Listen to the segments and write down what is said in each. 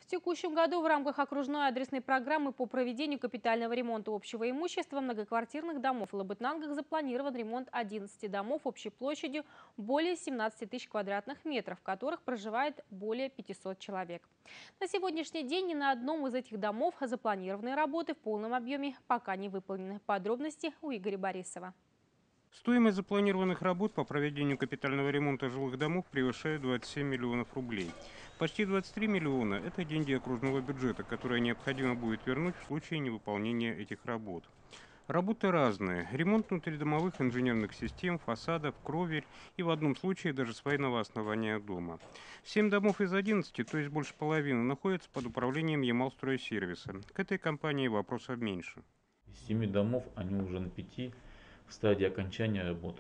В текущем году в рамках окружной адресной программы по проведению капитального ремонта общего имущества многоквартирных домов в Лабытнангах запланирован ремонт 11 домов общей площадью более 17 тысяч квадратных метров, в которых проживает более 500 человек. На сегодняшний день ни на одном из этих домов запланированные работы в полном объеме пока не выполнены. Подробности у Игоря Борисова. Стоимость запланированных работ по проведению капитального ремонта жилых домов превышает 27 миллионов рублей. Почти 23 миллиона – это деньги окружного бюджета, которые необходимо будет вернуть в случае невыполнения этих работ. Работы разные. Ремонт внутридомовых инженерных систем, фасадов, кровель и в одном случае даже свайного основания дома. 7 домов из 11, то есть больше половины, находятся под управлением Ямал-стройсервиса. К этой компании вопросов меньше. Из 7 домов они уже на 5 в стадии окончания работ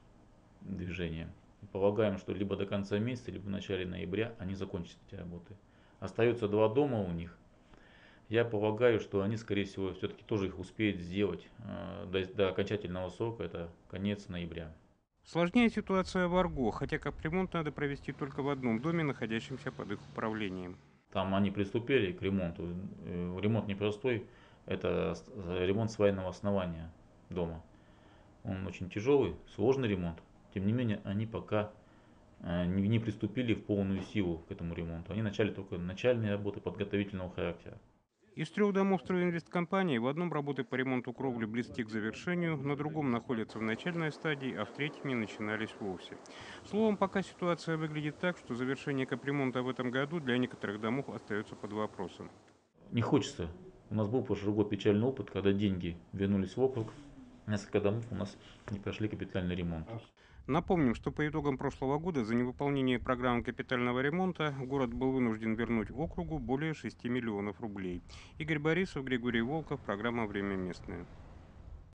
движения. Полагаем, что либо до конца месяца, либо в начале ноября они закончат эти работы. Остается 2 дома у них. Я полагаю, что они, скорее всего, все-таки тоже их успеют сделать до окончательного срока, это конец ноября. Сложнее ситуация в Арго, хотя капремонт надо провести только в одном доме, находящемся под их управлением. Там они приступили к ремонту. Ремонт непростой, это ремонт свайного основания дома. Он очень тяжелый, сложный ремонт. Тем не менее, они пока не приступили в полную силу к этому ремонту. Они начали только начальные работы подготовительного характера. Из 3 домов стройинвесткомпании в одном работы по ремонту кровли близки к завершению, на другом находятся в начальной стадии, а в третьем не начинались вовсе. Словом, пока ситуация выглядит так, что завершение капремонта в этом году для некоторых домов остается под вопросом. Не хочется. У нас был прошлый год печальный опыт, когда деньги вернулись в округ. Несколько домов у нас не прошли капитальный ремонт. Напомним, что по итогам прошлого года за невыполнение программы капитального ремонта город был вынужден вернуть округу более 6 миллионов рублей. Игорь Борисов, Григорий Волков, программа «Время местное».